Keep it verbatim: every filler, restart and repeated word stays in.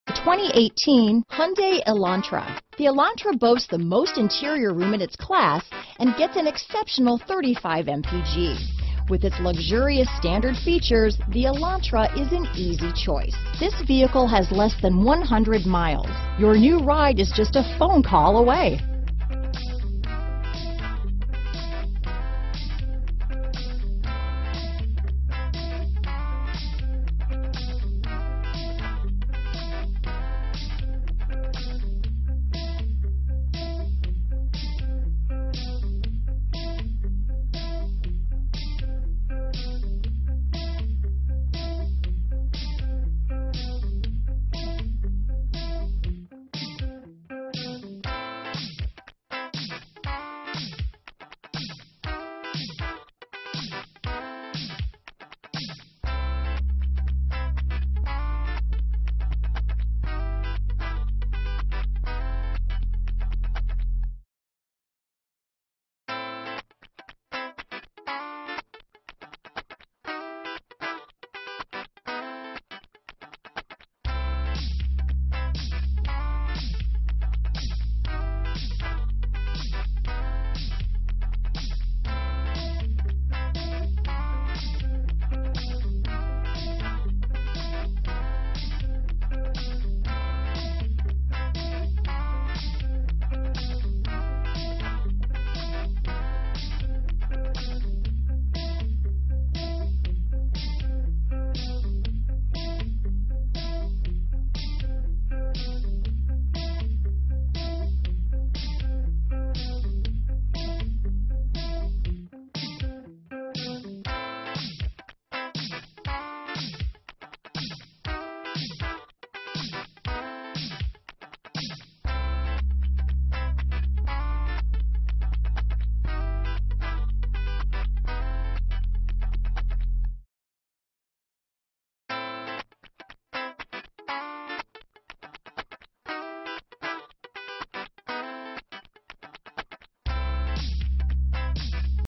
twenty eighteen Hyundai Elantra. The Elantra boasts the most interior room in its class and gets an exceptional thirty-five M P G. With its luxurious standard features, the Elantra is an easy choice. This vehicle has less than one hundred miles. Your new ride is just a phone call away.